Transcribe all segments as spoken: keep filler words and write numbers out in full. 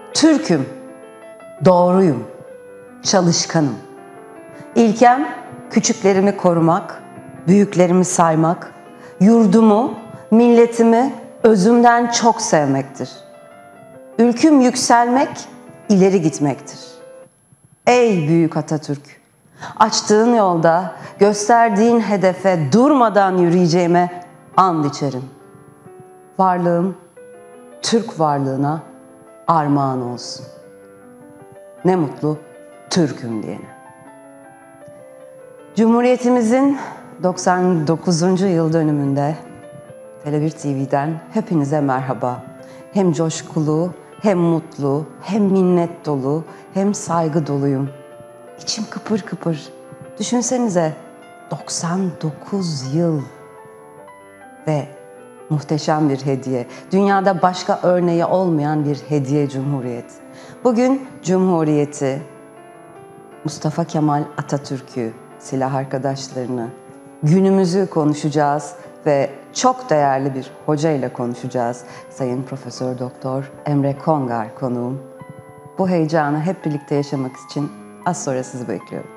Türk'üm, doğruyum, çalışkanım. İlkem küçüklerimi korumak, büyüklerimi saymak, yurdumu, milletimi özümden çok sevmektir. Ülküm yükselmek, ileri gitmektir. Ey büyük Atatürk! Açtığın yolda, gösterdiğin hedefe durmadan yürüyeceğime and içerim. Varlığım, Türk varlığına armağan olsun. Ne mutlu Türk'üm diyene. Cumhuriyetimizin doksan dokuzuncu yıl dönümünde Tele bir T V'den hepinize merhaba. Hem coşkulu, hem mutlu, hem minnet dolu, hem saygı doluyum. İçim kıpır kıpır. Düşünsenize doksan dokuz yıl ve muhteşem bir hediye. Dünyada başka örneği olmayan bir hediye Cumhuriyet. Bugün Cumhuriyeti, Mustafa Kemal Atatürk'ü, silah arkadaşlarını, günümüzü konuşacağız ve çok değerli bir hoca ile konuşacağız. Sayın Profesör Doktor Emre Kongar konuğum. Bu heyecanı hep birlikte yaşamak için az sonra sizi bekliyorum.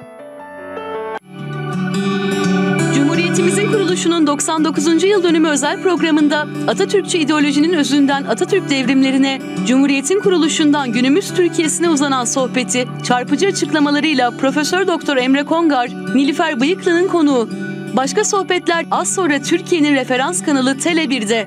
Cumhuriyetimizin kuruluşunun doksan dokuzuncu yıl dönümü özel programında Atatürkçü ideolojinin özünden Atatürk devrimlerine, Cumhuriyetin kuruluşundan günümüz Türkiye'sine uzanan sohbeti çarpıcı açıklamalarıyla Profesör Doktor Emre Kongar, Nilüfer Bıyıklı'nın konuğu. Başka sohbetler az sonra Türkiye'nin referans kanalı Tele bir'de.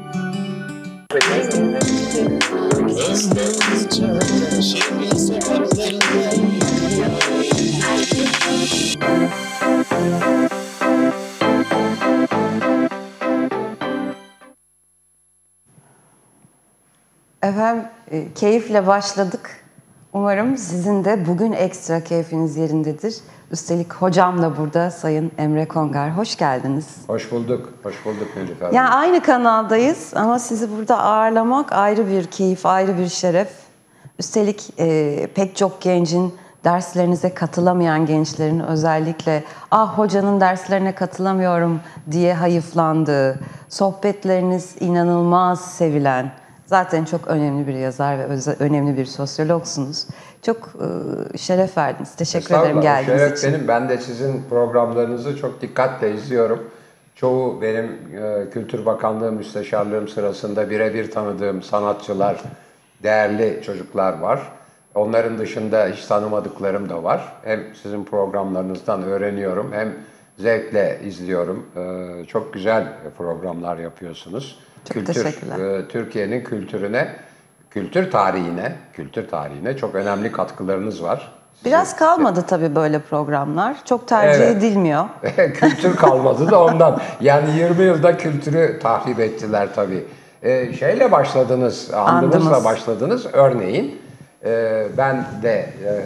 Efendim, e, keyifle başladık. Umarım sizin de bugün ekstra keyfiniz yerindedir. Üstelik hocam da burada, Sayın Emre Kongar. Hoş geldiniz. Hoş bulduk, hoş bulduk Nilüfer. Yani aynı kanaldayız ama sizi burada ağırlamak ayrı bir keyif, ayrı bir şeref. Üstelik e, pek çok gencin, derslerinize katılamayan gençlerin özellikle ah hocanın derslerine katılamıyorum diye hayıflandığı, sohbetleriniz inanılmaz sevilen, zaten çok önemli bir yazar ve önemli bir sosyologsunuz. Çok e, şeref verdiniz. Teşekkür ederim geldiğiniz şeref için. benim. Ben de sizin programlarınızı çok dikkatle izliyorum. Çoğu benim e, Kültür Bakanlığı müsteşarlığım sırasında birebir tanıdığım sanatçılar, değerli çocuklar var. Onların dışında hiç tanımadıklarım da var. Hem sizin programlarınızdan öğreniyorum hem zevkle izliyorum. E, çok güzel programlar yapıyorsunuz. Çok Kültür, teşekkürler. e, Türkiye'nin kültürüne, kültür tarihine, kültür tarihine çok önemli katkılarınız var. Biraz Sizin, kalmadı tabii böyle programlar. Çok tercih evet. edilmiyor. Kültür kalmadı da ondan. Yani yirmi yılda kültürü tahrip ettiler tabii. Ee, şeyle başladınız, andımızla Andımız. başladınız. Örneğin e, ben de e,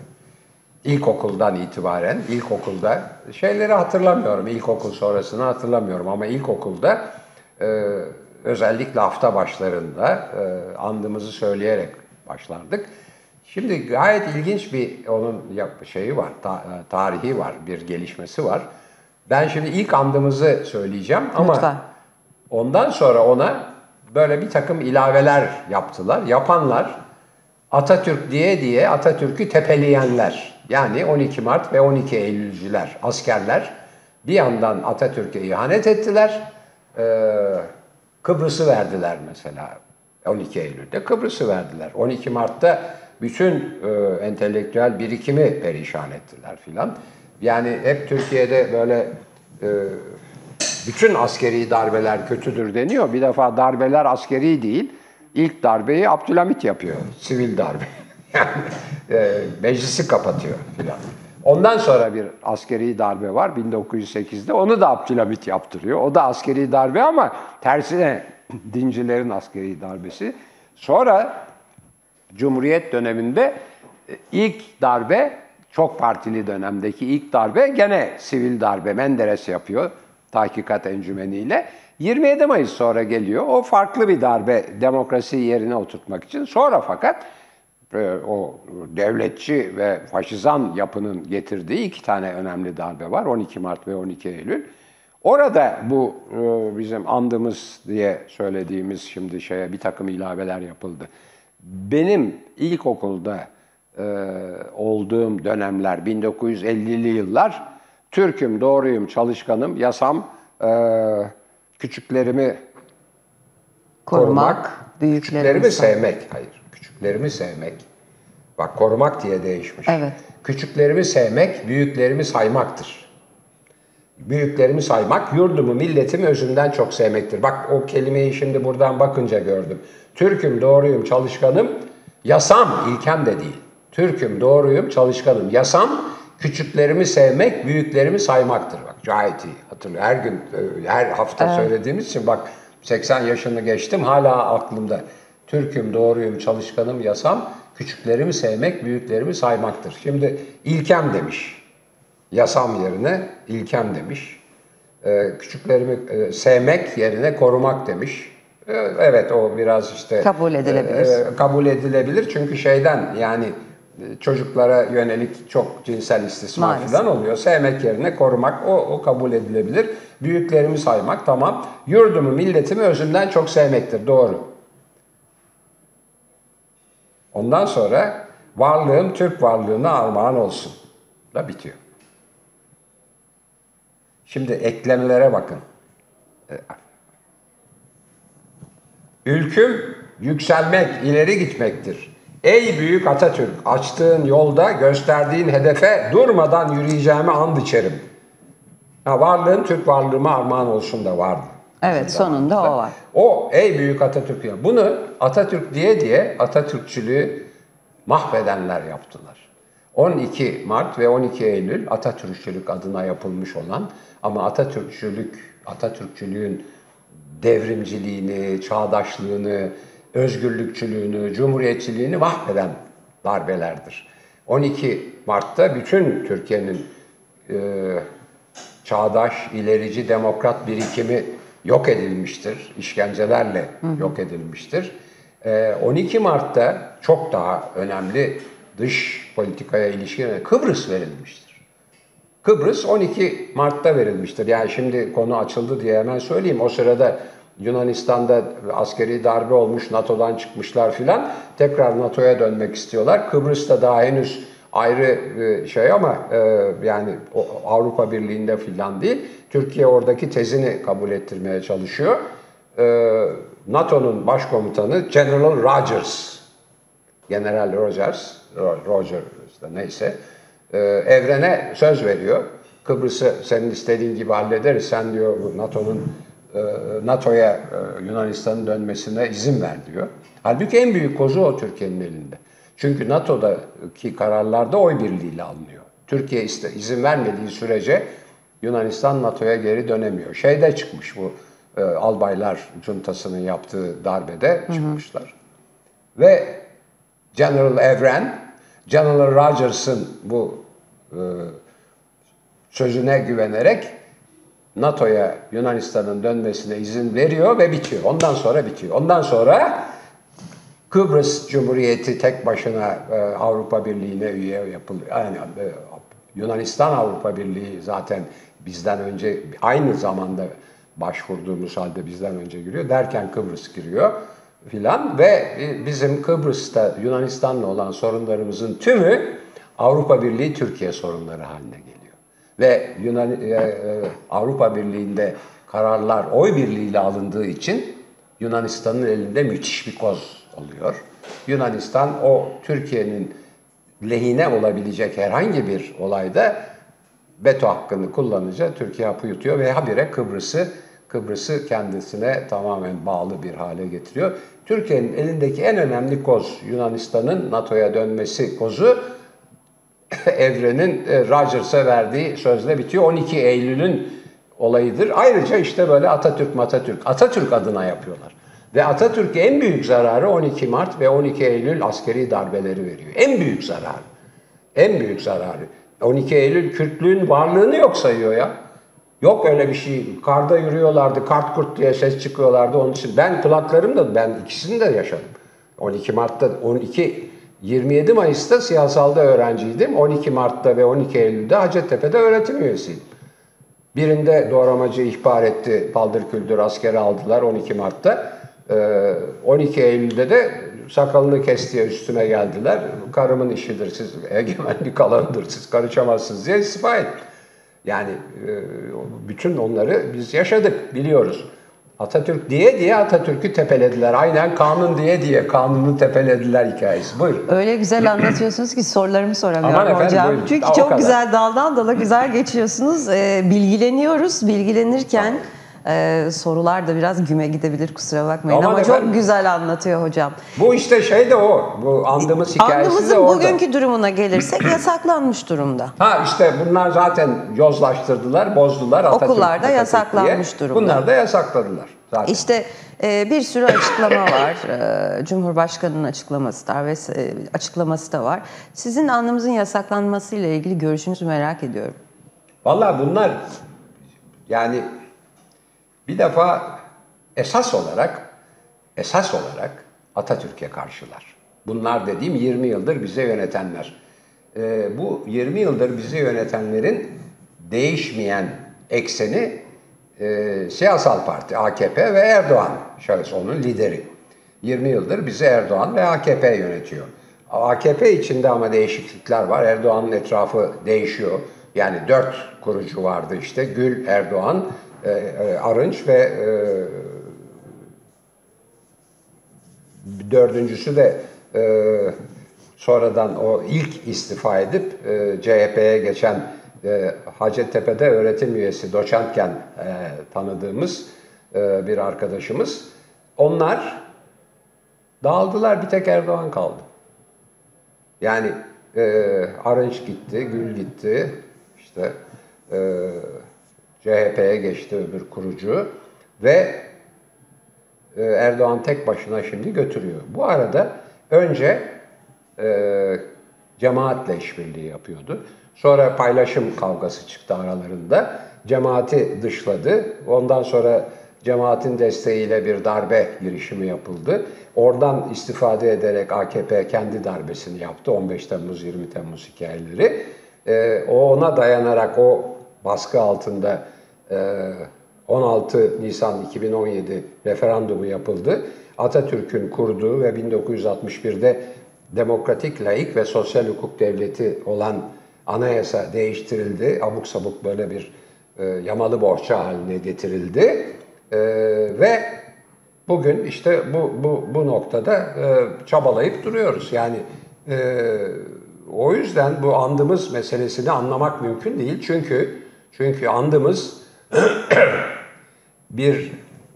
ilkokuldan itibaren, ilkokulda şeyleri hatırlamıyorum. İlkokul sonrasını hatırlamıyorum ama ilkokulda e, özellikle hafta başlarında e, andımızı söyleyerek başlardık. Şimdi gayet ilginç bir onun yap şeyi var, ta, tarihi var, bir gelişmesi var. Ben şimdi ilk andımızı söyleyeceğim ama Lütfen. ondan sonra ona böyle bir takım ilaveler yaptılar. Yapanlar Atatürk diye diye Atatürk'ü tepeleyenler. Yani on iki Mart ve on iki Eylülcüler, askerler bir yandan Atatürk'e ihanet ettiler. Ee, Kıbrıs'ı verdiler mesela. on iki Eylül'de Kıbrıs'ı verdiler. on iki Mart'ta bütün e, entelektüel birikimi perişan ettiler filan. Yani hep Türkiye'de böyle e, bütün askeri darbeler kötüdür deniyor. Bir defa darbeler askeri değil. İlk darbeyi Abdülhamit yapıyor. Sivil darbe. Yani e, meclisi kapatıyor filan. Ondan sonra bir askeri darbe var bin dokuz yüz sekizde. Onu da Abdülhamit yaptırıyor. O da askeri darbe ama tersine dincilerin askeri darbesi. Sonra Cumhuriyet döneminde ilk darbe, çok partili dönemdeki ilk darbe gene sivil darbe. Menderes yapıyor Tahkikat Encümeni'yle. yirmi yedi Mayıs sonra geliyor. O farklı bir darbe, demokrasiyi yerine oturtmak için. Sonra fakat o devletçi ve faşizan yapının getirdiği iki tane önemli darbe var. on iki Mart ve on iki Eylül. Orada bu bizim andımız diye söylediğimiz şimdi şeye bir takım ilaveler yapıldı. Benim ilkokulda e, olduğum dönemler, bin dokuz yüz ellili yıllar, Türk'üm, doğruyum, çalışkanım, yasam, e, küçüklerimi Korumak, korumak, büyüklerimi küçüklerimi say- sevmek. Hayır, küçüklerimi sevmek. Bak, korumak diye değişmiş. Evet. Küçüklerimi sevmek, büyüklerimi saymaktır. Büyüklerimi saymak, yurdumu, milletimi özümden çok sevmektir. Bak, o kelimeyi şimdi buradan bakınca gördüm. Türk'üm, doğruyum, çalışkanım, yasam, ilkem de değil. Türk'üm, doğruyum, çalışkanım, yasam, küçüklerimi sevmek, büyüklerimi saymaktır. Bak, gayet iyi. Hatırlıyorum. Her gün, her hafta evet. söylediğimiz için bak, seksen yaşını geçtim, hala aklımda. Türk'üm, doğruyum, çalışkanım, yasam, küçüklerimi sevmek, büyüklerimi saymaktır. Şimdi ilkem demiş. Yasam yerine ilkem demiş. Ee, küçüklerimi e, sevmek yerine korumak demiş. Ee, evet, o biraz işte... Kabul edilebilir. E, kabul edilebilir çünkü şeyden, yani çocuklara yönelik çok cinsel istismar Maalesef. falan oluyor. Sevmek yerine korumak, o, o kabul edilebilir. Büyüklerimi saymak, tamam. Yurdumu, milletimi özümden çok sevmektir, doğru. Ondan sonra varlığım Türk varlığına armağan olsun da bitiyor. Şimdi eklemelere bakın. Ülküm yükselmek, ileri gitmektir. Ey büyük Atatürk, açtığın yolda, gösterdiğin hedefe durmadan yürüyeceğime and içerim. Ha, varlığım Türk varlığıma armağan olsun da vardı. Evet, sonunda o var. O, ey büyük Atatürk. Bunu Atatürk diye diye Atatürkçülüğü mahvedenler yaptılar. on iki Mart ve on iki Eylül Atatürkçülük adına yapılmış olan ama Atatürkçülük, Atatürkçülüğün devrimciliğini, çağdaşlığını, özgürlükçülüğünü, cumhuriyetçiliğini mahveden darbelerdir. on iki Mart'ta bütün Türkiye'nin e, çağdaş, ilerici, demokrat birikimi yok edilmiştir. İşkencelerle hı hı. yok edilmiştir. E, on iki Mart'ta çok daha önemli dış politikaya ilişkin Kıbrıs verilmiştir. Kıbrıs on iki Mart'ta verilmiştir. Yani şimdi konu açıldı diye hemen söyleyeyim. O sırada Yunanistan'da askeri darbe olmuş, NATO'dan çıkmışlar filan. Tekrar NATO'ya dönmek istiyorlar. Kıbrıs'ta daha henüz ayrı şey ama yani Avrupa Birliği'nde filan değil. Türkiye oradaki tezini kabul ettirmeye çalışıyor. NATO'nun başkomutanı General Rogers, General Rogers, Roger neyse, evrene söz veriyor. Kıbrıs'ı senin istediğin gibi hallederiz. Sen diyor NATO'nun NATO'ya Yunanistan'ın dönmesine izin ver diyor. Halbuki en büyük kozu o Türkiye'nin elinde. Çünkü NATO'daki kararlarda oy birliğiyle alınıyor. Türkiye izin vermediği sürece Yunanistan NATO'ya geri dönemiyor. Şeyde çıkmış bu e, albaylar cuntasının yaptığı darbede çıkmışlar. Hı hı. Ve General Evren, General Rogers'ın bu e, sözüne güvenerek NATO'ya Yunanistan'ın dönmesine izin veriyor ve bitiyor. Ondan sonra bitiyor. Ondan sonra Kıbrıs Cumhuriyeti tek başına e, Avrupa Birliği'ne üye yapılıyor. Yani e, Yunanistan Avrupa Birliği zaten bizden önce aynı zamanda başvurduğumuz halde bizden önce giriyor. Derken Kıbrıs giriyor filan ve bizim Kıbrıs'ta Yunanistan'la olan sorunlarımızın tümü Avrupa Birliği Türkiye sorunları haline geliyor. Ve Yunan e, e, Avrupa Birliği'nde kararlar oy birliğiyle alındığı için Yunanistan'ın elinde müthiş bir koz oluyor. Yunanistan o Türkiye'nin lehine olabilecek herhangi bir olayda veto hakkını kullanınca Türkiye hapı yutuyor ve habire Kıbrıs'ı Kıbrıs'ı kendisine tamamen bağlı bir hale getiriyor. Türkiye'nin elindeki en önemli koz Yunanistan'ın NATO'ya dönmesi kozu Evren'in Rogers'a verdiği sözle bitiyor. on iki Eylül'ün olayıdır. Ayrıca işte böyle Atatürk Atatürk Atatürk adına yapıyorlar. Ve Atatürk'e en büyük zararı on iki Mart ve on iki Eylül askeri darbeleri veriyor. En büyük zararı. En büyük zararı. on iki Eylül Kürtlüğün varlığını yok sayıyor ya. Yok öyle bir şey. Karda yürüyorlardı, kart kurt diye ses çıkıyorlardı. Onun için ben kulaklarımda ben ikisini de yaşadım. on iki Mart'ta on iki yirmi yedi Mayıs'ta siyasalda öğrenciydim. on iki Mart'ta ve on iki Eylül'de Hacettepe'de öğretim üyesiydim. Birinde doğramacı ihbar etti, paldır küldür askere aldılar on iki Mart'ta. on iki Eylül'de de sakalını kes diye üstüme geldiler. Karımın işidir, siz egemenlik alanıdır, siz karışamazsınız diye istifa ettim. Yani bütün onları biz yaşadık, biliyoruz. Atatürk diye diye Atatürk'ü tepelediler. Aynen kanun diye diye kanunu tepelediler hikayesi. Buyurun. Öyle güzel anlatıyorsunuz ki sorularımı soramıyorum Aman efendim, hocam. buyurun. Çünkü O çok kadar. güzel daldan dala güzel geçiyorsunuz. Ee, bilgileniyoruz. Bilgilenirken e, sorular da biraz güme gidebilir, kusura bakmayın. Aman Ama efendim. çok güzel anlatıyor hocam. Bu işte şey de o. Bu andığımız hikayesi de Andımızın orada. bugünkü durumuna gelirsek yasaklanmış durumda. Ha işte bunlar zaten yozlaştırdılar, bozdular. Atatürk, Okullarda Atatürk yasaklanmış diye. durumda. Bunlar da yasakladılar zaten. İşte e, bir sürü açıklama var. E, Cumhurbaşkanı'nın açıklaması da ve e, açıklaması da var. Sizin andımızın yasaklanması ile ilgili görüşünüzü merak ediyorum. Vallahi bunlar yani bir defa esas olarak esas olarak Atatürk'e karşılar. Bunlar dediğim yirmi yıldır bize yönetenler. Ee, bu yirmi yıldır bizi yönetenlerin değişmeyen ekseni e, siyasal parti A K P ve Erdoğan şahıs onun lideri. yirmi yıldır bizi Erdoğan ve A K P yönetiyor. A K P içinde ama değişiklikler var. Erdoğan'ın etrafı değişiyor. Yani dört kurucu vardı işte. Gül, Erdoğan, e, e, Arınç ve e, dördüncüsü de e, sonradan o ilk istifa edip e, C H P'ye geçen e, Hacettepe'de öğretim üyesi, doçentken e, tanıdığımız e, bir arkadaşımız. Onlar dağıldılar, bir tek Erdoğan kaldı. Yani e, Arınç gitti, Gül gitti, işte e, C H P'ye geçti öbür kurucu ve e, Erdoğan tek başına şimdi götürüyor. Bu arada önce e, cemaatle işbirliği yapıyordu. Sonra paylaşım kavgası çıktı aralarında. Cemaati dışladı. Ondan sonra cemaatin desteğiyle bir darbe girişimi yapıldı. Oradan istifade ederek A K P kendi darbesini yaptı. on beş Temmuz, yirmi Temmuz hikayeleri. Ee, o ona dayanarak o baskı altında e, on altı Nisan iki bin on yedi referandumu yapıldı. Atatürk'ün kurduğu ve bin dokuz yüz altmış birde demokratik, laik ve sosyal hukuk devleti olan anayasa değiştirildi. Abuk sabuk böyle bir e, yamalı bohça haline getirildi. E, ve bugün işte bu bu bu noktada e, çabalayıp duruyoruz. Yani e, o yüzden bu andımız meselesini anlamak mümkün değil. Çünkü çünkü andımız bir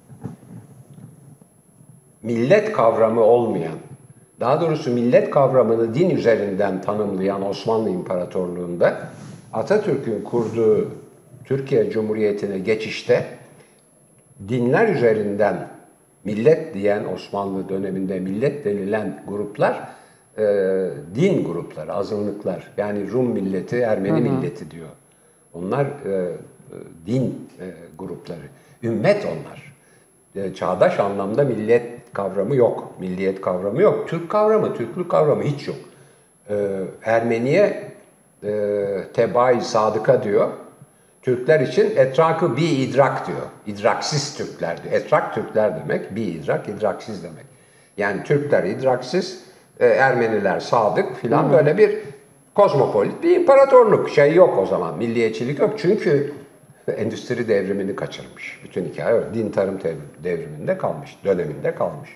millet kavramı olmayan, daha doğrusu millet kavramını din üzerinden tanımlayan Osmanlı İmparatorluğu'nda Atatürk'ün kurduğu Türkiye Cumhuriyeti'ne geçişte dinler üzerinden millet diyen, Osmanlı döneminde millet denilen gruplar e, din grupları, azınlıklar. Yani Rum milleti, Ermeni hı hı. milleti diyor. Onlar e, din e, grupları. Ümmet onlar. E, çağdaş anlamda millet kavramı yok. Milliyet kavramı yok. Türk kavramı, Türklük kavramı hiç yok. E, Ermeniye e, teba-i sadıka diyor. Türkler için etrakı bi idrak diyor. İdraksiz Türkler diyor. Etrak Türkler demek, bi idrak, idraksiz demek. Yani Türkler idraksiz, e, Ermeniler sadık filan, böyle bir kozmopolit bir imparatorluk. Şey yok o zaman, milliyetçilik yok. Çünkü endüstri devrimini kaçırmış. Bütün hikaye öyle. Din tarım devriminde kalmış, döneminde kalmış.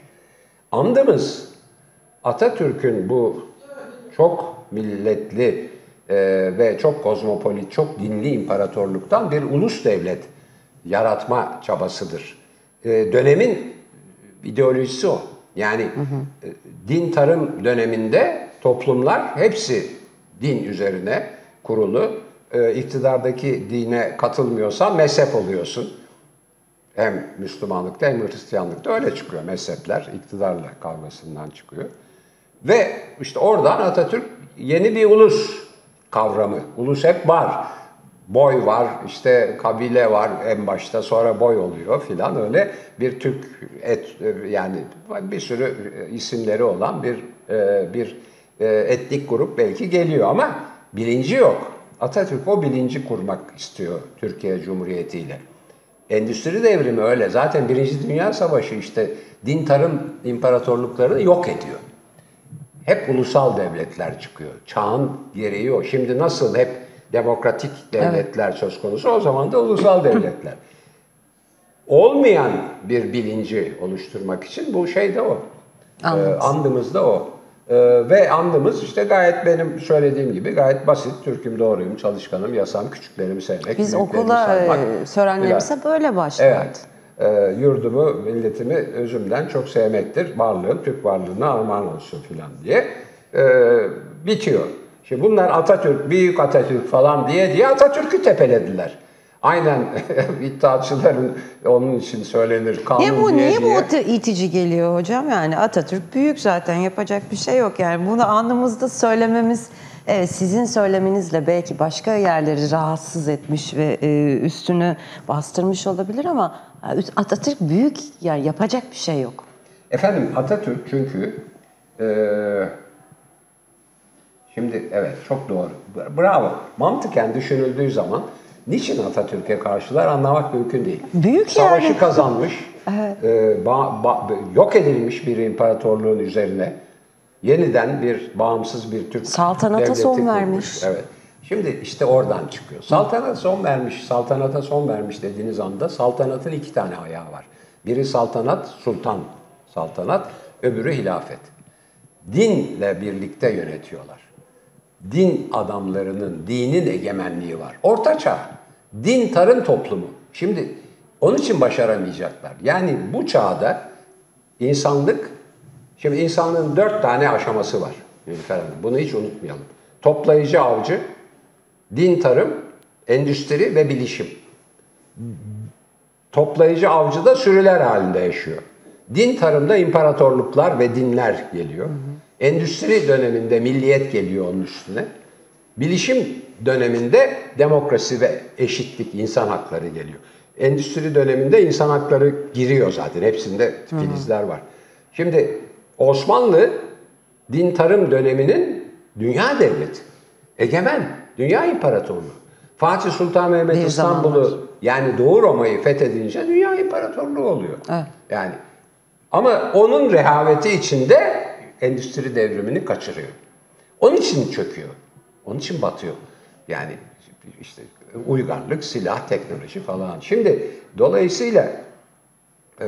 Andımız Atatürk'ün bu çok milletli e, ve çok kozmopolit, çok dinli imparatorluktan bir ulus devlet yaratma çabasıdır. E, dönemin ideolojisi o. Yani hı hı. E, din tarım döneminde toplumlar hepsi din üzerine kurulu. E, iktidardaki dine katılmıyorsan mezhep oluyorsun. Hem Müslümanlıkta hem Hristiyanlıkta öyle çıkıyor mezhepler. İktidarla kavgasından çıkıyor. Ve işte oradan Atatürk yeni bir ulus kavramı. Ulus hep var. Boy var, işte kabile var en başta, sonra boy oluyor filan, öyle bir Türk et, yani bir sürü isimleri olan bir bir etnik grup belki geliyor ama bilinci yok. Atatürk o bilinci kurmak istiyor Türkiye Cumhuriyeti ile. Endüstri devrimi öyle. Zaten Birinci Dünya Savaşı işte din tarım imparatorluklarını yok ediyor. hep ulusal devletler çıkıyor. Çağın gereği o. Şimdi nasıl hep demokratik devletler evet. söz konusu, o zaman da ulusal devletler. Olmayan bir bilinci oluşturmak için bu şey de o. Ee, andımız da o. Ee, ve andımız işte gayet benim söylediğim gibi gayet basit. Türk'üm, doğruyum, çalışkanım, yasam, küçüklerimi sevmek. Biz okula saymak, törenlerimize böyle başlardı. Evet. E, yurdumu, milletimi özümden çok sevmektir. Varlığım, Türk varlığına armağan olsun filan diye e, bitiyor. Şimdi bunlar Atatürk, büyük Atatürk falan diye diye Atatürk'ü tepelediler. Aynen iddiaçıların onun için söylenir. Kanun niye bu, diye niye diye. bu itici geliyor hocam? Yani Atatürk büyük zaten, yapacak bir şey yok. Yani bunu anımızda söylememiz, evet, sizin söylemenizle belki başka yerleri rahatsız etmiş ve e, üstünü bastırmış olabilir ama Atatürk büyük, yani yapacak bir şey yok. Efendim Atatürk çünkü e, şimdi evet çok doğru. Bravo. Mantıken düşünüldüğü zaman niçin Atatürk'e karşılar anlamak mümkün değil. Büyük Savaşı yani. kazanmış, evet. e, ba, ba, yok edilmiş bir imparatorluğun üzerine yeniden bir bağımsız bir Türk saltanata devleti son kurmuş. vermiş. Evet. Şimdi işte oradan çıkıyor. Saltanata son vermiş, saltanata son vermiş dediğiniz anda saltanatın iki tane ayağı var. Biri saltanat, sultan saltanat, öbürü hilafet. Dinle birlikte yönetiyorlar. Din adamlarının, dinin egemenliği var. Orta Çağ, din tarım toplumu. Şimdi onun için başaramayacaklar. Yani bu çağda insanlık, şimdi insanlığın dört tane aşaması var. Bunu hiç unutmayalım. Toplayıcı avcı, din tarım, endüstri ve bilişim. Toplayıcı avcı da sürüler halinde yaşıyor. Din tarımda imparatorluklar ve dinler geliyor. Hı hı. Endüstri döneminde milliyet geliyor onun üstüne. Bilişim döneminde demokrasi ve eşitlik, insan hakları geliyor. Endüstri döneminde insan hakları giriyor zaten. Hepsinde filizler var. Şimdi Osmanlı din tarım döneminin dünya devleti. Egemen, dünya imparatorluğu. Fatih Sultan Mehmet bir İstanbul'u yani Doğu Roma'yı fethedince dünya imparatorluğu oluyor. Evet. Yani ama onun rehaveti içinde endüstri devrimini kaçırıyor. Onun için çöküyor. Onun için batıyor. Yani işte uygarlık, silah, teknoloji falan. Şimdi dolayısıyla e,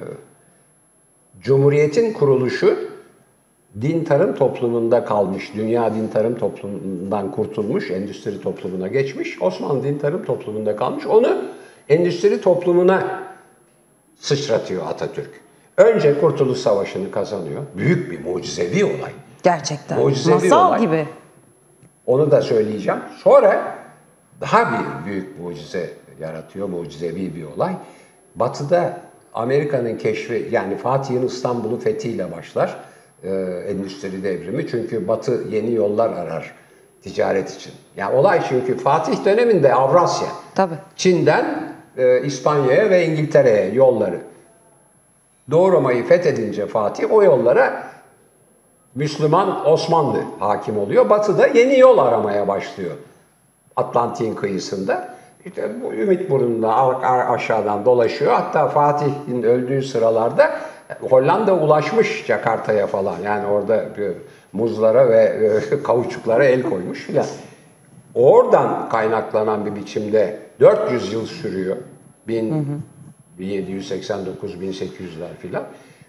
Cumhuriyet'in kuruluşu din tarım toplumunda kalmış. Dünya din tarım toplumundan kurtulmuş, endüstri toplumuna geçmiş. Osmanlı din tarım toplumunda kalmış. Onu endüstri toplumuna sıçratıyor Atatürk. Önce Kurtuluş Savaşı'nı kazanıyor. Büyük bir mucizevi olay. Gerçekten. Mucizevi masal olay. gibi. Onu da söyleyeceğim. Sonra daha bir büyük mucize yaratıyor. Mucizevi bir olay. Batı'da Amerika'nın keşfi, yani Fatih'in İstanbul'u fethiyle başlar. Ee, endüstri devrimi. Çünkü Batı yeni yollar arar ticaret için. Yani olay çünkü Fatih döneminde Avrasya. Tabii. Çin'den e, İspanya'ya ve İngiltere'ye yolları. Doğu Roma'yı fethedince Fatih o yollara Müslüman Osmanlı hakim oluyor. Batı'da yeni yol aramaya başlıyor. Atlantik'in kıyısında. İşte bu Ümitburnu'nda aşağıdan dolaşıyor. Hatta Fatih'in öldüğü sıralarda Hollanda ulaşmış Jakarta'ya falan. Yani orada muzlara ve kauçuklara el koymuş filan. Oradan kaynaklanan bir biçimde dört yüz yıl sürüyor. bin yedi yüz seksen dokuz bin sekiz yüzler filan.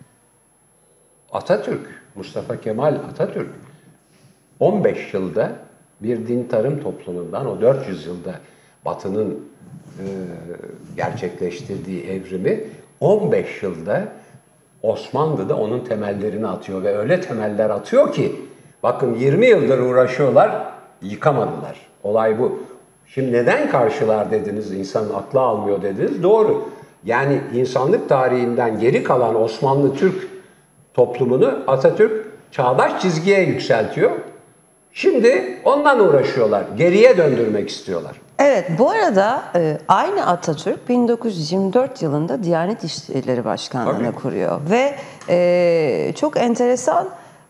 Atatürk, Mustafa Kemal Atatürk on beş yılda bir din tarım toplumundan, o dört yüz yılda Batı'nın e, gerçekleştirdiği evrimi on beş yılda Osmanlı'da onun temellerini atıyor ve öyle temeller atıyor ki bakın yirmi yıldır uğraşıyorlar, yıkamadılar. Olay bu. Şimdi neden karşılar dediniz, insanın aklı almıyor dediniz. Doğru. Yani insanlık tarihinden geri kalan Osmanlı-Türk toplumunu Atatürk çağdaş çizgiye yükseltiyor. Şimdi ondan uğraşıyorlar. Geriye döndürmek istiyorlar. Evet, bu arada e, aynı Atatürk bin dokuz yüz yirmi dört yılında Diyanet İşleri Başkanlığı'nı Tabii. kuruyor. Ve e, çok enteresan,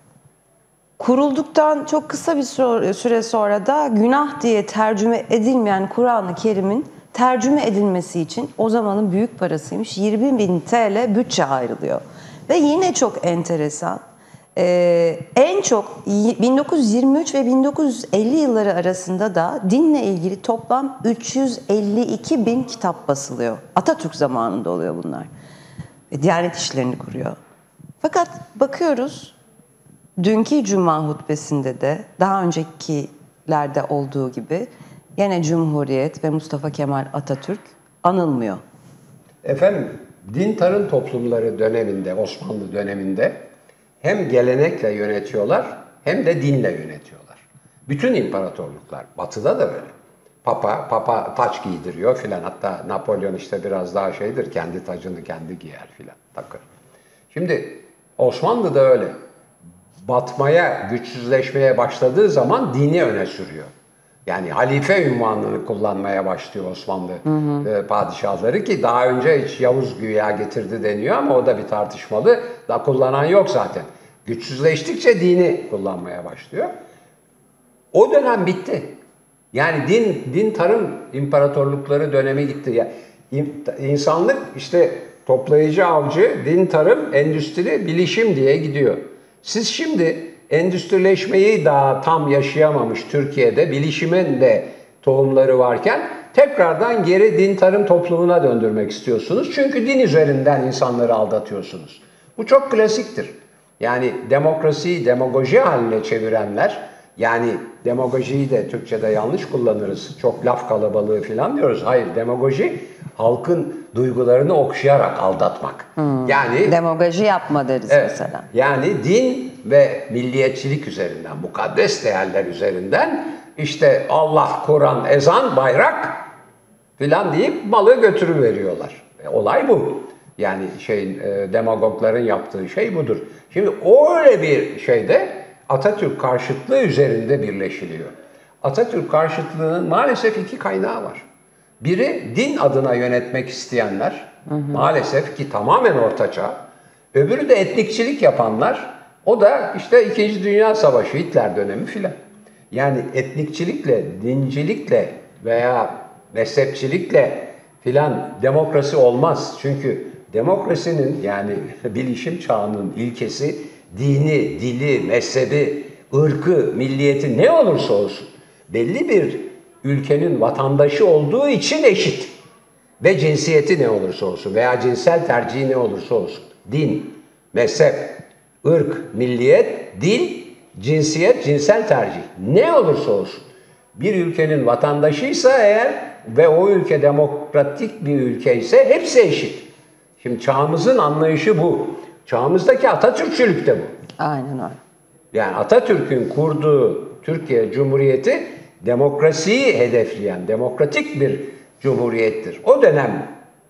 kurulduktan çok kısa bir süre sonra da günah diye tercüme edilmeyen Kur'an-ı Kerim'in tercüme edilmesi için, o zamanın büyük parasıymış, yirmi bin T L bütçe ayrılıyor. Ve yine çok enteresan, Ee, en çok bin dokuz yüz yirmi üç ve bin dokuz yüz elli yılları arasında da dinle ilgili toplam üç yüz elli iki bin kitap basılıyor. Atatürk zamanında oluyor bunlar. Ve Diyanet İşleri'ni kuruyor. Fakat bakıyoruz, dünkü Cuma hutbesinde de daha öncekilerde olduğu gibi yine Cumhuriyet ve Mustafa Kemal Atatürk anılmıyor. Efendim, din tarım toplumları döneminde, Osmanlı döneminde hem gelenekle yönetiyorlar hem de dinle yönetiyorlar. Bütün imparatorluklar, batıda da böyle. Papa, papa taç giydiriyor filan. Hatta Napolyon işte biraz daha şeydir, kendi tacını kendi giyer filan, takır. Şimdi Osmanlı'da öyle. Batmaya, güçsüzleşmeye başladığı zaman dini öne sürüyor. Yani halife unvanını kullanmaya başlıyor Osmanlı hı hı. padişahları ki daha önce hiç Yavuz güya getirdi deniyor ama o da bir tartışmalı. Da kullanan yok zaten. Güçsüzleştikçe dini kullanmaya başlıyor. O dönem bitti. Yani din din tarım imparatorlukları dönemi gitti. Ya insanlık işte toplayıcı avcı, din tarım, endüstri, bilişim diye gidiyor. Siz şimdi endüstrileşmeyi daha tam yaşayamamış Türkiye'de bilişimin de tohumları varken tekrardan geri din tarım toplumuna döndürmek istiyorsunuz. Çünkü din üzerinden insanları aldatıyorsunuz. Bu çok klasiktir. Yani demokrasiyi demagoji haline çevirenler, yani demagojiyi de Türkçe'de yanlış kullanırız. Çok laf kalabalığı falan diyoruz. Hayır, demagoji halkın duygularını okşayarak aldatmak. Hmm. Yani demagoji yapma deriz evet, mesela. Yani din ve milliyetçilik üzerinden, mukaddes değerler üzerinden işte Allah, Kur'an, ezan, bayrak filan deyip malı götürüveriyorlar. E, olay bu. Yani şeyin e, demagogların yaptığı şey budur. Şimdi o öyle bir şeyde Atatürk karşıtlığı üzerinde birleşiliyor. Atatürk karşıtlığının maalesef iki kaynağı var. Biri din adına yönetmek isteyenler, hı hı. maalesef ki tamamen ortaçağ. Öbürü de etnikçilik yapanlar, o da işte İkinci Dünya Savaşı, Hitler dönemi filan. Yani etnikçilikle, dincilikle veya mezhepçilikle filan demokrasi olmaz. Çünkü demokrasinin yani bilişim çağının ilkesi dini, dili, mezhebi, ırkı, milliyeti ne olursa olsun belli bir ülkenin vatandaşı olduğu için eşit. Ve cinsiyeti ne olursa olsun veya cinsel tercihi ne olursa olsun. Din, mezhep, ırk, milliyet, dil, cinsiyet, cinsel tercih ne olursa olsun. Bir ülkenin vatandaşıysa eğer ve o ülke demokratik bir ülke ise hepsi eşit. Şimdi çağımızın anlayışı bu. Çağımızdaki Atatürkçülük de bu. Aynen öyle. Yani Atatürk'ün kurduğu Türkiye Cumhuriyeti demokrasiyi hedefleyen, demokratik bir cumhuriyettir. O dönem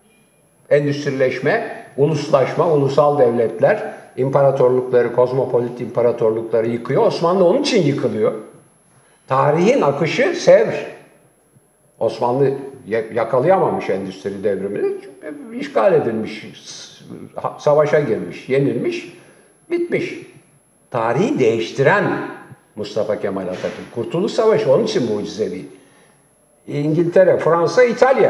endüstrileşme, uluslaşma, ulusal devletler, imparatorlukları, kozmopolit imparatorlukları yıkıyor. Osmanlı onun için yıkılıyor. Tarihin akışı Sevr. Osmanlı yakalayamamış endüstri devrimini. İşgal edilmiş, savaşa girmiş, yenilmiş, bitmiş. Tarihi değiştiren Mustafa Kemal Atatürk. Kurtuluş Savaşı onun için mucizevi. İngiltere, Fransa, İtalya.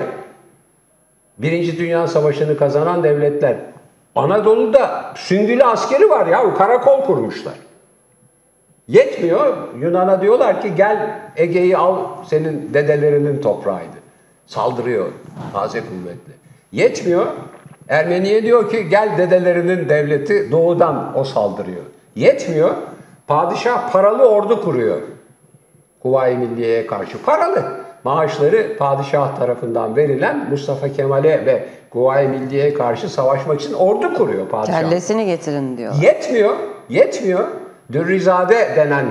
Birinci Dünya Savaşı'nı kazanan devletler. Anadolu'da süngülü askeri var ya, karakol kurmuşlar. Yetmiyor, Yunan'a diyorlar ki gel Ege'yi al, senin dedelerinin toprağıydı. Saldırıyor taze kuvvetle. Yetmiyor, Ermeniye diyor ki gel dedelerinin devleti, doğudan o saldırıyor. Yetmiyor, padişah paralı ordu kuruyor. Kuvayi Milliye'ye karşı paralı. Maaşları padişah tarafından verilen Mustafa Kemal'e ve Kuvayi Milliye'ye karşı savaşmak için ordu kuruyor padişah. Kellesini getirin diyor. Yetmiyor, yetmiyor. Dürrizade denen,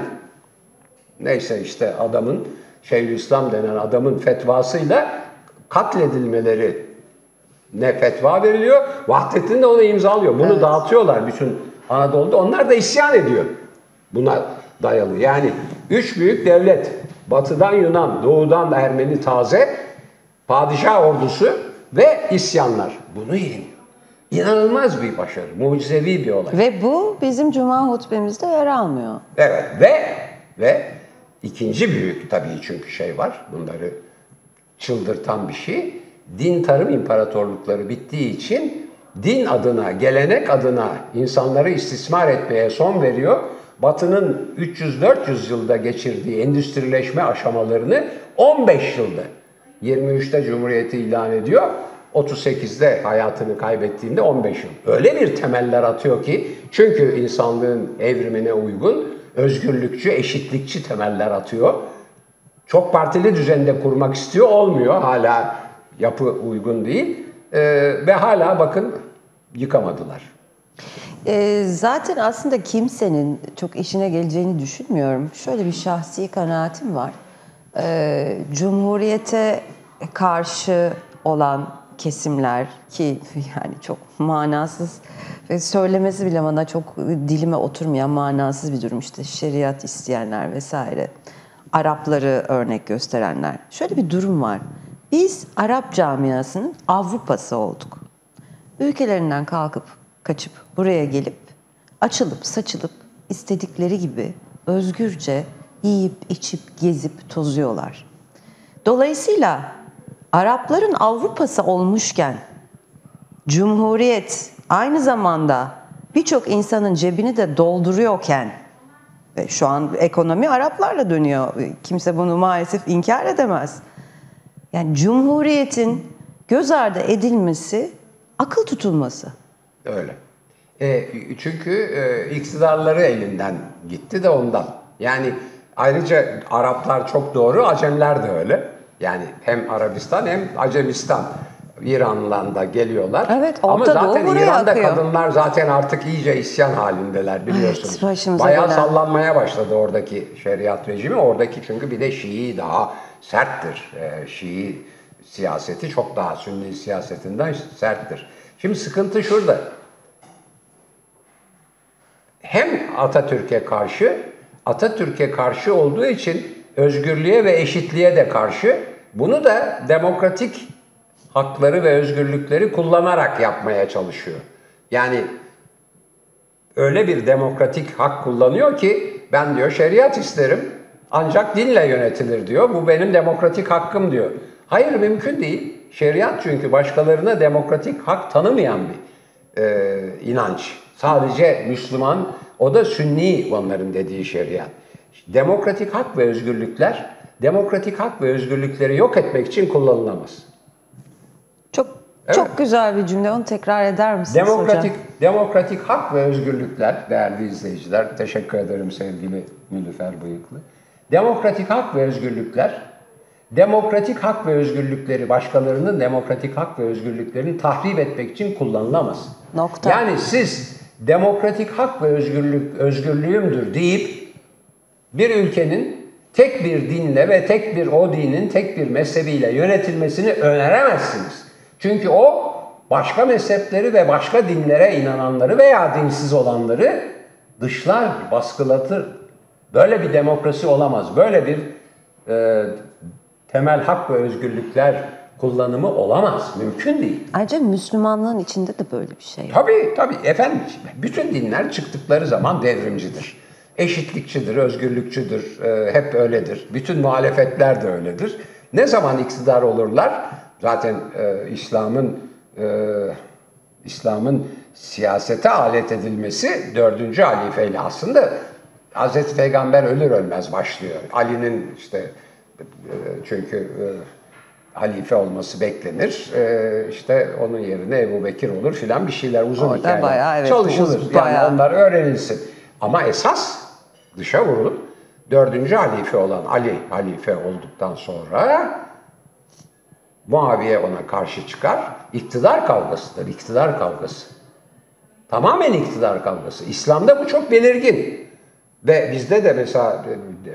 neyse işte adamın, Şeyhülislam denen adamın fetvasıyla katledilmeleri ne fetva veriliyor. Vahdettin de onu imzalıyor. Bunu evet. dağıtıyorlar bütün Anadolu'da. Onlar da isyan ediyor. Buna dayalı. Yani üç büyük devlet. Batıdan Yunan, doğudan Ermeni taze, padişah ordusu ve isyanlar. Bunu yeniyor. İnanılmaz bir başarı, mucizevi bir olay. Ve bu bizim Cuma hutbemizde yer almıyor. Evet ve ve ikinci büyük tabii çünkü şey var, bunları çıldırtan bir şey. Din tarım imparatorlukları bittiği için din adına, gelenek adına insanları istismar etmeye son veriyor. Batı'nın üç yüz dört yüz yılda geçirdiği endüstrileşme aşamalarını on beş yılda, yirmi üçte Cumhuriyeti ilan ediyor, otuz sekizde hayatını kaybettiğinde on beş yıl. Öyle bir temeller atıyor ki, çünkü insanlığın evrimine uygun, özgürlükçü, eşitlikçi temeller atıyor. Çok partili düzende kurmak istiyor, olmuyor. Hala yapı uygun değil. Ee, ve hala bakın yıkamadılar. E, zaten aslında kimsenin çok işine geleceğini düşünmüyorum. Şöyle bir şahsi kanaatim var. E, Cumhuriyete karşı olan kesimler ki yani çok manasız ve söylemesi bile bana çok dilime oturmayan manasız bir durum, işte şeriat isteyenler vesaire, Arapları örnek gösterenler. Şöyle bir durum var. Biz Arap camiasının Avrupa'sı olduk. Ülkelerinden kalkıp kaçıp buraya gelip açılıp saçılıp istedikleri gibi özgürce yiyip içip gezip tozuyorlar. Dolayısıyla Arapların Avrupa'sı olmuşken Cumhuriyet aynı zamanda birçok insanın cebini de dolduruyorken, ve şu an ekonomi Araplarla dönüyor, kimse bunu maalesef inkar edemez. Yani Cumhuriyet'in göz ardı edilmesi akıl tutulması. Öyle. E, çünkü e, iktidarları elinden gitti de ondan. Yani ayrıca Araplar çok doğru, Acemler de öyle. Yani hem Arabistan hem Acemistan, İran'dan da geliyorlar. Evet, ama Orta Doğu zaten buraya İran'da akıyor. Kadınlar zaten artık iyice isyan halindeler, biliyorsunuz. Evet, başımıza bayağı gelen. sallanmaya başladı oradaki şeriat rejimi. Oradaki çünkü bir de Şii daha serttir. E, Şii siyaseti çok daha Sünni siyasetinden serttir. Şimdi sıkıntı şurada. Hem Atatürk'e karşı, Atatürk'e karşı olduğu için özgürlüğe ve eşitliğe de karşı, bunu da demokratik hakları ve özgürlükleri kullanarak yapmaya çalışıyor. Yani öyle bir demokratik hak kullanıyor ki, ben diyor şeriat isterim ancak dinle yönetilir diyor. Bu benim demokratik hakkım diyor. Hayır, mümkün değil. Şeriat çünkü başkalarına demokratik hak tanımayan bir e, inanç. Sadece Müslüman, o da Sünni onların dediği şeriat. Demokratik hak ve özgürlükler, demokratik hak ve özgürlükleri yok etmek için kullanılamaz. Çok Evet. çok güzel bir cümle. Onu tekrar eder misiniz Demokratik, hocam? demokratik hak ve özgürlükler, değerli izleyiciler, teşekkür ederim sevgili Nilüfer Bıyıklı. Demokratik hak ve özgürlükler, demokratik hak ve özgürlükleri başkalarının demokratik hak ve özgürlüklerini tahrip etmek için kullanılamaz. Nokta. Yani siz demokratik hak ve özgürlük özgürlüğümdür deyip bir ülkenin tek bir dinle ve tek bir o dinin tek bir mezhebiyle yönetilmesini öneremezsiniz. Çünkü o başka mezhepleri ve başka dinlere inananları veya dinsiz olanları dışlar, baskılatır. Böyle bir demokrasi olamaz. Böyle bir e, temel hak ve özgürlükler kullanımı olamaz. Mümkün değil. Ayrıca Müslümanlığın içinde de böyle bir şey yok. Tabii tabii efendim, bütün dinler çıktıkları zaman devrimcidir. Eşitlikçidir, özgürlükçüdür, e, hep öyledir. Bütün muhalefetler de öyledir. Ne zaman iktidar olurlar? Zaten e, İslam'ın e, İslam'ın siyasete alet edilmesi dördüncü halifeyle aslında Hazreti Peygamber ölür ölmez başlıyor. Ali'nin işte e, çünkü e, halife olması beklenir. Ee, işte onun yerine Ebu Bekir olur filan, bir şeyler uzun Orada hikayeler. bayağı, evet, Çalışılır. uzun, Yani bayağı. onlar öğrenilsin. Ama esas dışa vurulup dördüncü halife olan Ali halife olduktan sonra Muaviye ona karşı çıkar. İktidar kavgasıdır. İktidar kavgası. Tamamen iktidar kavgası. İslam'da bu çok belirgin. Ve bizde de mesela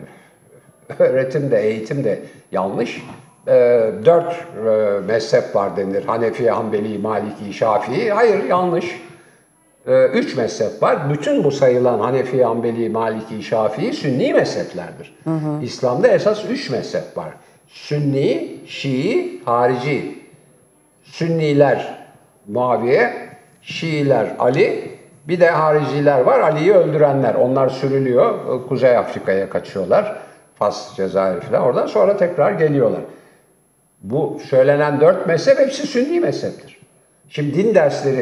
öğretim de eğitim de yanlış. E, dört e, mezhep var denir. Hanefi, Hanbeli, Maliki, Şafii. Hayır, yanlış. E, üç mezhep var. Bütün bu sayılan Hanefi, Hanbeli, Maliki, Şafii Sünni mezheplerdir. Hı hı. İslam'da esas üç mezhep var. Sünni, Şii, Harici. Sünniler Muaviye, Şiiler Ali, bir de Hariciler var, Ali'yi öldürenler. Onlar sürülüyor, Kuzey Afrika'ya kaçıyorlar. Fas, Cezayir falan. Oradan sonra tekrar geliyorlar. Bu söylenen dört mezhep hepsi Sünni mezheptir. Şimdi din dersleri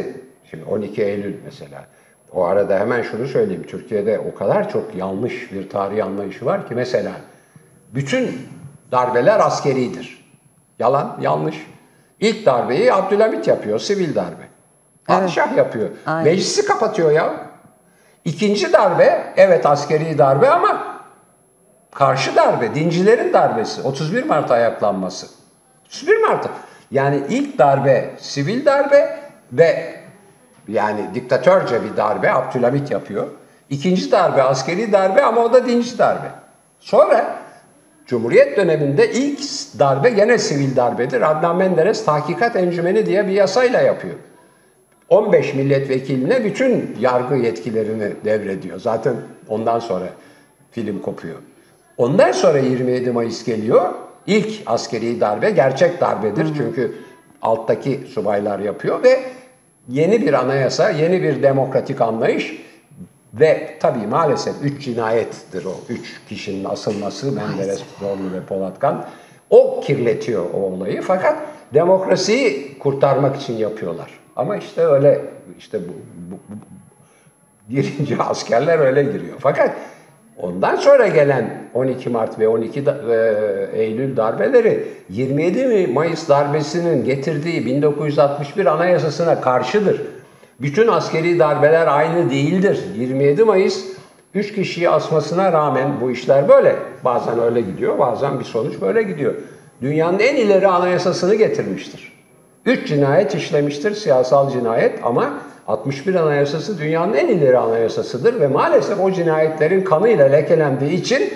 Şimdi on iki Eylül mesela. O arada hemen şunu söyleyeyim. Türkiye'de o kadar çok yanlış bir tarih anlayışı var ki mesela bütün darbeler askeridir. Yalan, yanlış. İlk darbeyi Abdülhamit yapıyor, sivil darbe. Padişah evet. yapıyor. Aynen. Meclisi kapatıyor ya. İkinci darbe, evet askeri darbe ama karşı darbe, dincilerin darbesi. otuz bir Mart ayaklanması. otuz bir Mart. Yani ilk darbe sivil darbe ve yani diktatörce bir darbe Abdülhamit yapıyor. İkinci darbe askeri darbe ama o da dinci darbe. Sonra Cumhuriyet döneminde ilk darbe gene sivil darbedir. Adnan Menderes Tahkikat Encümeni diye bir yasayla yapıyor. on beş milletvekiline bütün yargı yetkilerini devrediyor. Zaten ondan sonra film kopuyor. Ondan sonra yirmi yedi Mayıs geliyor. İlk askeri darbe gerçek darbedir. Hı hı. Çünkü alttaki subaylar yapıyor ve yeni bir anayasa, yeni bir demokratik anlayış ve tabii maalesef üç cinayettir o. Üç kişinin asılması, Menderes, Zorlu ve Polatkan. O kirletiyor o olayı. Fakat demokrasiyi kurtarmak için yapıyorlar. Ama işte öyle, işte bu, bu, bu girince askerler öyle giriyor. Fakat ondan sonra gelen on iki Mart ve on iki Eylül darbeleri yirmi yedi Mayıs darbesinin getirdiği bin dokuz yüz altmış bir Anayasası'na karşıdır. Bütün askeri darbeler aynı değildir. yirmi yedi Mayıs üç kişiyi asmasına rağmen bu işler böyle. Bazen öyle gidiyor, bazen bir sonuç böyle gidiyor. Dünyanın en ileri anayasasını getirmiştir. Üç cinayet işlemiştir, siyasal cinayet ama altmış bir Anayasası dünyanın en ileri anayasasıdır ve maalesef o cinayetlerin kanıyla lekelendiği için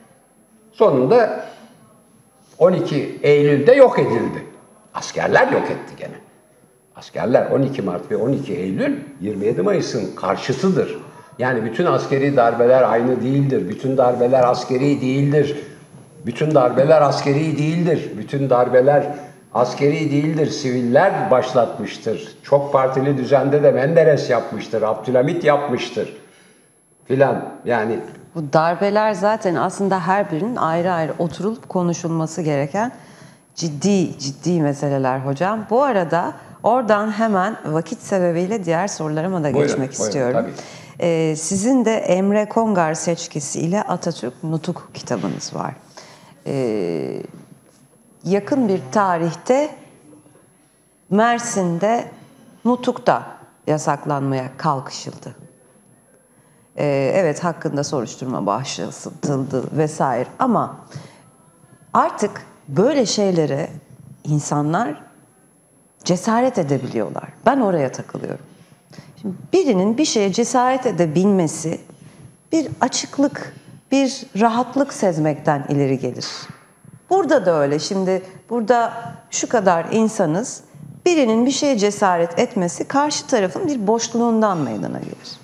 sonunda on iki Eylül'de yok edildi. Askerler yok etti gene. Askerler on iki Mart ve on iki Eylül yirmi yedi Mayıs'ın karşıtıdır. Yani bütün askeri darbeler aynı değildir. Bütün darbeler askeri değildir. Bütün darbeler askeri değildir. Bütün darbeler askeri değildir. Siviller başlatmıştır. Çok partili düzende de Menderes yapmıştır. Abdülhamit yapmıştır. Filan yani. Bu darbeler zaten aslında her birinin ayrı ayrı oturulup konuşulması gereken ciddi ciddi meseleler hocam. Bu arada oradan hemen vakit sebebiyle diğer sorularıma da buyurun, geçmek buyurun, istiyorum. Tabii. Ee, sizin de Emre Kongar seçkisi ile Atatürk Nutuk kitabınız var. Ee, yakın bir tarihte Mersin'de Nutuk'ta yasaklanmaya kalkışıldı. Ee, evet hakkında soruşturma başlatıldı vesaire ama artık böyle şeylere insanlar cesaret edebiliyorlar. Ben oraya takılıyorum. Şimdi birinin bir şeye cesaret edebilmesi bir açıklık, bir rahatlık sezmekten ileri gelir. Burada da öyle. Şimdi burada şu kadar insanız, birinin bir şeye cesaret etmesi karşı tarafın bir boşluğundan meydana gelir.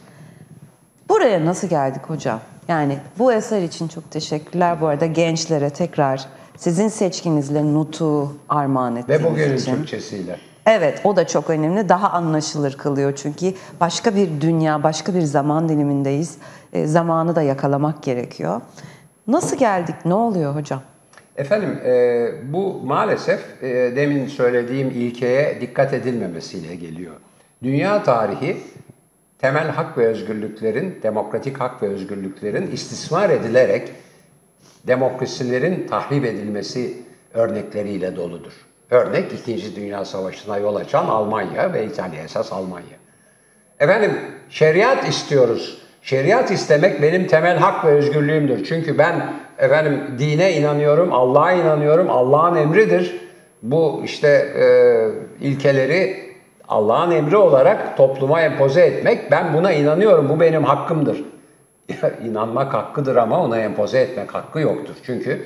Buraya nasıl geldik hocam? Yani bu eser için çok teşekkürler. Bu arada gençlere tekrar sizin seçkinizle Nutuk'u armağan ettiğiniz için. Ve bugünün Türkçesiyle. Evet, o da çok önemli. Daha anlaşılır kılıyor çünkü başka bir dünya, başka bir zaman dilimindeyiz. E, zamanı da yakalamak gerekiyor. Nasıl geldik? Ne oluyor hocam? Efendim, e, bu maalesef e, demin söylediğim ilkeye dikkat edilmemesiyle geliyor. Dünya tarihi temel hak ve özgürlüklerin, demokratik hak ve özgürlüklerin istismar edilerek demokrasilerin tahrip edilmesi örnekleriyle doludur. Örnek İkinci Dünya Savaşı'na yol açan Almanya ve İtalya, esas Almanya. Efendim, şeriat istiyoruz. Şeriat istemek benim temel hak ve özgürlüğümdür. Çünkü ben efendim dine inanıyorum, Allah'a inanıyorum, Allah'ın emridir. Bu işte e, ilkeleri Allah'ın emri olarak topluma empoze etmek, ben buna inanıyorum, bu benim hakkımdır. İnanmak hakkıdır ama ona empoze etmek hakkı yoktur. Çünkü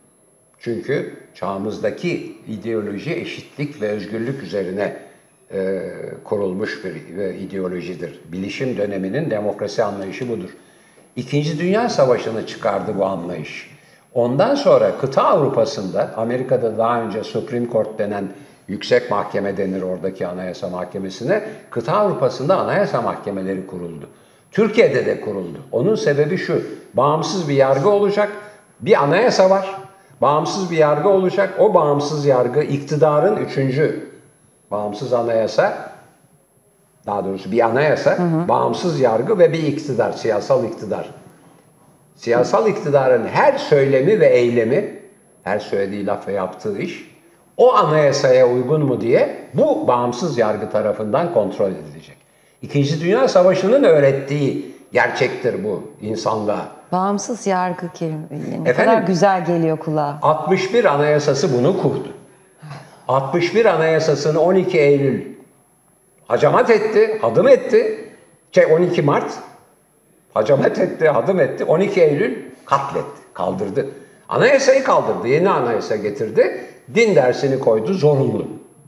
çünkü çağımızdaki ideoloji eşitlik ve özgürlük üzerine e, kurulmuş bir e, ideolojidir. Bilişim döneminin demokrasi anlayışı budur. İkinci Dünya Savaşı'nı çıkardı bu anlayış. Ondan sonra kıta Avrupa'sında, Amerika'da daha önce Supreme Court denen yüksek mahkeme denir oradaki anayasa mahkemesine, kıta Avrupa'sında anayasa mahkemeleri kuruldu. Türkiye'de de kuruldu. Onun sebebi şu, bağımsız bir yargı olacak, bir anayasa var, bağımsız bir yargı olacak, o bağımsız yargı iktidarın üçüncü bağımsız anayasa Daha doğrusu bir anayasa, hı hı. bağımsız yargı ve bir iktidar, siyasal iktidar. Siyasal iktidarın her söylemi ve eylemi, her söylediği laf ve yaptığı iş, o anayasaya uygun mu diye bu bağımsız yargı tarafından kontrol edilecek. İkinci Dünya Savaşı'nın öğrettiği gerçektir bu insanlığa. Bağımsız yargı kelime ne Efendim, kadar güzel geliyor kulağa. altmış bir Anayasası bunu kurdu. altmış bir Anayasası'nı on iki Eylül hacamat etti, hadım etti. Şey on iki Mart hacamat etti, hadım etti. on iki Eylül katletti, kaldırdı. Anayasayı kaldırdı, yeni anayasa getirdi. Din dersini koydu, zorunlu.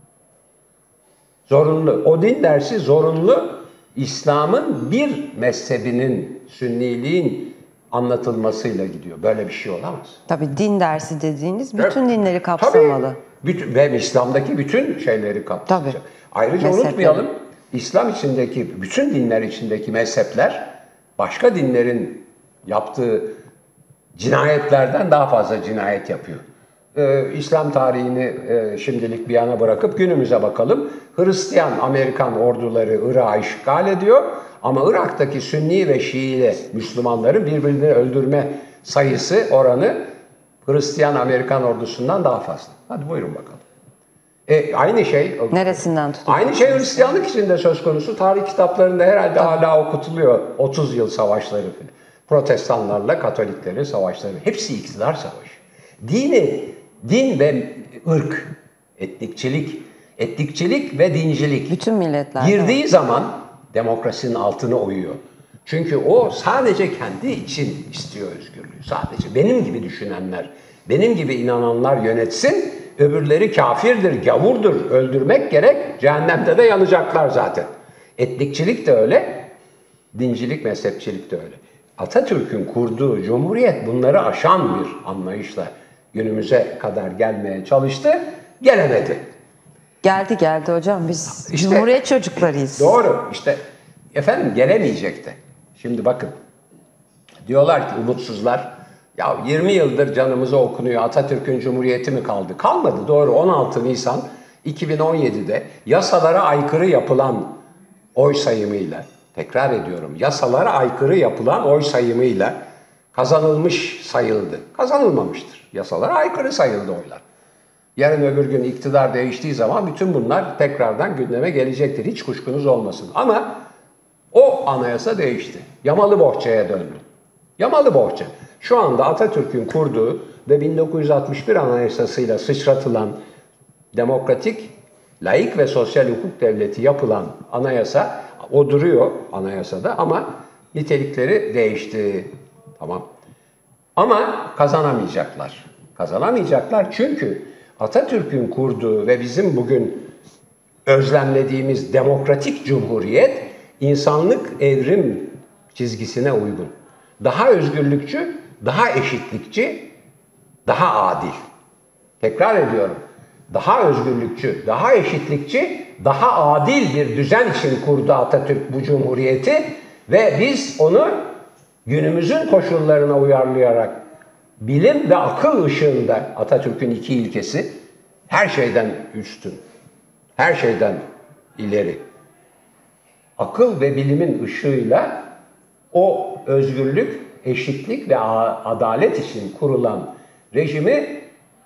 Zorunlu. O din dersi zorunlu. İslam'ın bir mezhebinin, sünniliğin anlatılmasıyla gidiyor. Böyle bir şey olamaz. Tabii din dersi dediğiniz bütün Evet. dinleri kapsamalı. Tabii. Bütün, ve İslam'daki bütün şeyleri kapsayacak. Tabii. Ayrıca Mezhepleri. unutmayalım, İslam içindeki, bütün dinler içindeki mezhepler başka dinlerin yaptığı cinayetlerden daha fazla cinayet yapıyor. Ee, İslam tarihini e, şimdilik bir yana bırakıp günümüze bakalım. Hristiyan Amerikan orduları Irak'ı işgal ediyor ama Irak'taki Sünni ve Şii Müslümanların birbirini öldürme sayısı, oranı Hristiyan Amerikan ordusundan daha fazla. Hadi buyurun bakalım. E, aynı şey... Neresinden tutuyor? Aynı şey Hristiyanlık için de söz konusu. Tarih kitaplarında herhalde hala okutuluyor. otuz yıl savaşları falan. Protestanlarla Katoliklerin savaşları. Hepsi iktidar savaşı. Dini, din ve ırk, etnikçilik, etnikçilik ve dincilik Bütün milletler. girdiği zaman demokrasinin altını oyuyor. Çünkü o sadece kendi için istiyor özgürlüğü. Sadece benim gibi düşünenler, benim gibi inananlar yönetsin, öbürleri kafirdir, gavurdur, öldürmek gerek, cehennemde de yanacaklar zaten. Etnikçilik de öyle, dincilik, mezhepçilik de öyle. Atatürk'ün kurduğu cumhuriyet bunları aşan bir anlayışla günümüze kadar gelmeye çalıştı, gelemedi. Geldi geldi hocam, biz İşte- Cumhuriyet çocuklarıyız. Doğru, işte efendim gelemeyecekti. Şimdi bakın, diyorlar ki umutsuzlar, ya yirmi yıldır canımıza okunuyor, Atatürk'ün Cumhuriyeti mi kaldı? Kalmadı, doğru. on altı Nisan iki bin on yedi'de yasalara aykırı yapılan oy sayımıyla, tekrar ediyorum, yasalara aykırı yapılan oy sayımıyla kazanılmış sayıldı. Kazanılmamıştır. Yasalara aykırı sayıldı oylar. Yarın öbür gün iktidar değiştiği zaman bütün bunlar tekrardan gündeme gelecektir. Hiç kuşkunuz olmasın. Ama o anayasa değişti. Yamalı bohçaya döndü. Yamalı bohça. Şu anda Atatürk'ün kurduğu ve bin dokuz yüz altmış bir Anayasası'yla sıçratılan demokratik, laik ve sosyal hukuk devleti yapılan anayasa, o duruyor anayasada ama nitelikleri değişti. Tamam. Ama kazanamayacaklar. Kazanamayacaklar çünkü Atatürk'ün kurduğu ve bizim bugün özlemlediğimiz demokratik cumhuriyet insanlık evrim çizgisine uygun. Daha özgürlükçü, daha eşitlikçi, daha adil. Tekrar ediyorum. Daha özgürlükçü, daha eşitlikçi, daha adil bir düzen için kurdu Atatürk bu cumhuriyeti ve biz onu günümüzün koşullarına uyarlayarak bilim ve akıl ışığında, Atatürk'ün iki ilkesi, her şeyden üstün, her şeyden ileri. Akıl ve bilimin ışığıyla o özgürlük, eşitlik ve adalet için kurulan rejimi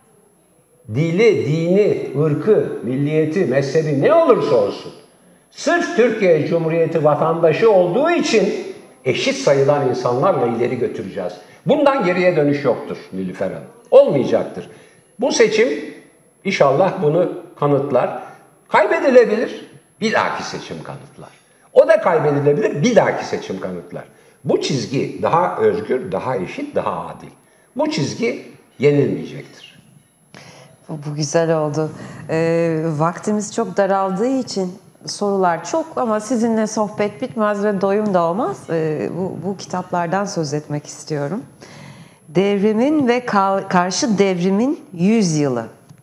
dili, dini, ırkı, milliyeti, mezhebi ne olursa olsun sırf Türkiye Cumhuriyeti vatandaşı olduğu için eşit sayılan insanlarla ileri götüreceğiz. Bundan geriye dönüş yoktur Nilüfer Hanım. Olmayacaktır. Bu seçim inşallah bunu kanıtlar. Kaybedilebilir, bir dahaki seçim kanıtlar. O da kaybedilebilir, bir dahaki seçim kanıtlar. Bu çizgi daha özgür, daha eşit, daha adil. Bu çizgi yenilmeyecektir. Bu güzel oldu. Ee, vaktimiz çok daraldığı için sorular çok ama sizinle sohbet bitmez ve doyum da olmaz. Ee, bu, bu kitaplardan söz etmek istiyorum. Devrimin ve Ka- Karşı Devrimin yüz Yılı.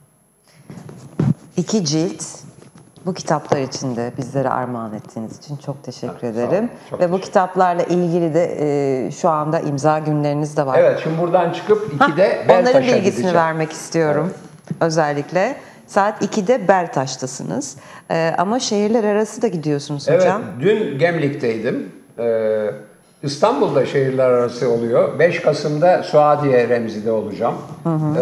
İki cilt. Bu kitaplar için de bizlere armağan ettiğiniz için çok teşekkür Evet, sağ ederim. olun, çok ve bu teşekkür kitaplarla ilgili de e, şu anda imza günleriniz de var. Evet, şimdi buradan çıkıp ikide Hah, Beltaş'a onların bilgisini gideceğim. vermek istiyorum özellikle. Saat ikide Beltaş'tasınız. Ee, ama şehirler arası da gidiyorsunuz hocam. Evet, dün Gemlik'teydim. Ee, İstanbul'da şehirler arası oluyor. beş Kasım'da Suadiye Remzi'de olacağım. Hı hı.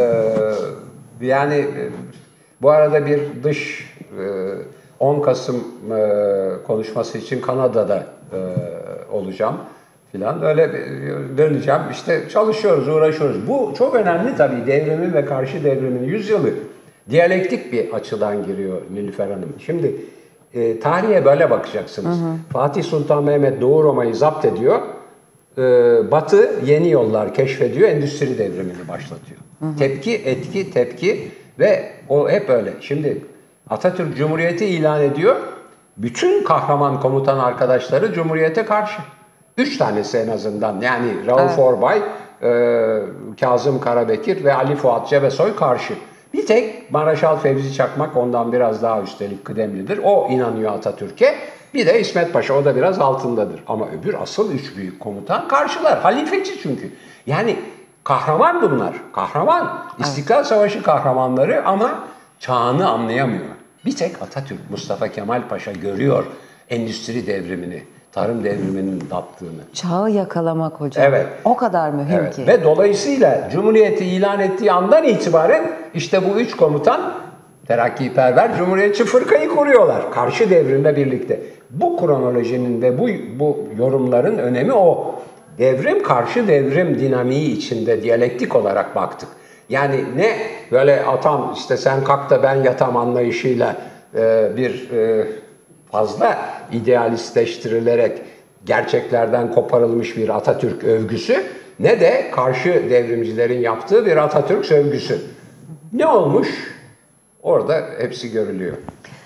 Ee, yani e, bu arada bir dış e, on Kasım e, konuşması için Kanada'da e, olacağım filan. Öyle döneceğim. İşte çalışıyoruz, uğraşıyoruz. Bu çok önemli tabii. Devrimin ve karşı devrimin yüzyılı diyalektik bir açıdan giriyor Nilüfer Hanım. Şimdi e, tarihe böyle bakacaksınız. Hı hı. Fatih Sultan Mehmet Doğu Roma'yı zapt ediyor. E, Batı yeni yollar keşfediyor. Endüstri devrimini başlatıyor. Hı hı. Tepki, etki, tepki ve o hep öyle. Şimdi Atatürk Cumhuriyeti ilan ediyor. Bütün kahraman komutan arkadaşları Cumhuriyete karşı. Üç tanesi en azından. Yani Rauf evet. Orbay, e, Kazım Karabekir ve Ali Fuat Cebesoy karşı. Bir tek Maraşal Fevzi Çakmak ondan biraz daha üstelik kıdemlidir. O inanıyor Atatürk'e. Bir de İsmet Paşa, o da biraz altındadır. Ama öbür asıl üç büyük komutan karşılar. Halifeci çünkü. Yani kahraman bunlar. Kahraman. İstiklal evet. Savaşı kahramanları ama çağını anlayamıyor. Bir tek Atatürk, Mustafa Kemal Paşa görüyor endüstri devrimini, tarım devriminin daptığını. Çağı yakalamak hocam. Evet. O kadar mühim evet. ki. Ve dolayısıyla Cumhuriyeti ilan ettiği andan itibaren işte bu üç komutan terakkiperver Cumhuriyetçi fırkayı kuruyorlar. Karşı devrimle birlikte. Bu kronolojinin ve bu, bu yorumların önemi o. Devrim karşı devrim dinamiği içinde diyalektik olarak baktık. Yani ne böyle atam işte sen kalk da ben yatam anlayışıyla e, bir e, fazla idealistleştirilerek gerçeklerden koparılmış bir Atatürk övgüsü ne de karşı devrimcilerin yaptığı bir Atatürk sövgüsü. Ne olmuş? Orada hepsi görülüyor.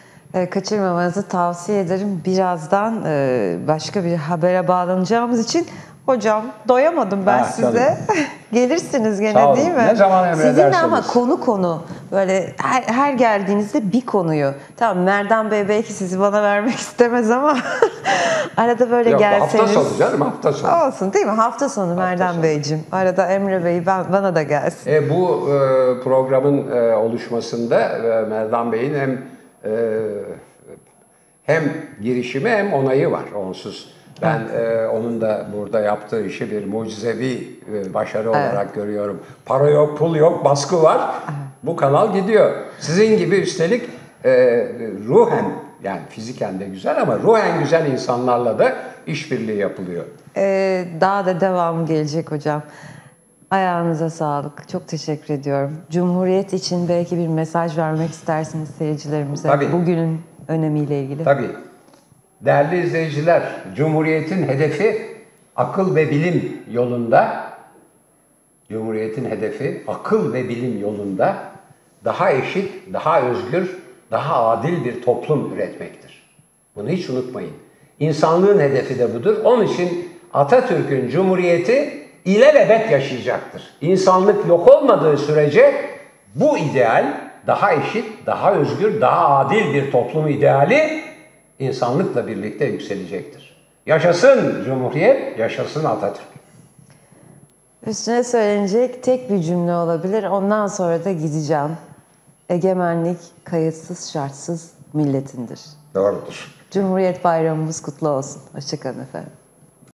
E, kaçırmamanızı tavsiye ederim. Birazdan e, başka bir habere bağlanacağımız için hocam doyamadım ben ha, size. Gelirsiniz gene değil mi? Ne zaman emredersiniz? Sizinle ama konu konu. Böyle her, her geldiğinizde bir konuyu. Tamam Merdan Bey belki sizi bana vermek istemez ama arada böyle Yok, gelseniz. Hafta sonu canım hafta sonu. Olsun değil mi? Hafta sonu hafta Merdan sonu. Beyciğim. Arada Emre Bey ben, bana da gelsin. E, bu e, programın e, oluşmasında e, Merdan Bey'in hem e, hem girişimi hem onayı var onsuz. Ben e, onun da burada yaptığı işi bir mucizevi e, başarı evet. olarak görüyorum. Para yok, pul yok, baskı var. Bu kanal gidiyor. Sizin gibi üstelik e, ruhen, yani fiziken de güzel ama ruhen güzel insanlarla da işbirliği yapılıyor. Ee, daha da devamı gelecek hocam. Ayağınıza sağlık. Çok teşekkür ediyorum. Cumhuriyet için belki bir mesaj vermek istersiniz seyircilerimize. Tabii. Bugünün önemiyle ilgili. Tabii. Değerli izleyiciler, Cumhuriyet'in hedefi akıl ve bilim yolunda, Cumhuriyet'in hedefi akıl ve bilim yolunda daha eşit, daha özgür, daha adil bir toplum üretmektir. Bunu hiç unutmayın. İnsanlığın hedefi de budur. Onun için Atatürk'ün Cumhuriyeti ilelebet yaşayacaktır. İnsanlık yok olmadığı sürece bu ideal daha eşit, daha özgür, daha adil bir toplum ideali insanlıkla birlikte yükselecektir. Yaşasın Cumhuriyet, yaşasın Atatürk. Üstüne söylenecek tek bir cümle olabilir. Ondan sonra da gideceğim. Egemenlik kayıtsız şartsız milletindir. Doğrudur. Cumhuriyet Bayramımız kutlu olsun. Hoşça kalın efendim.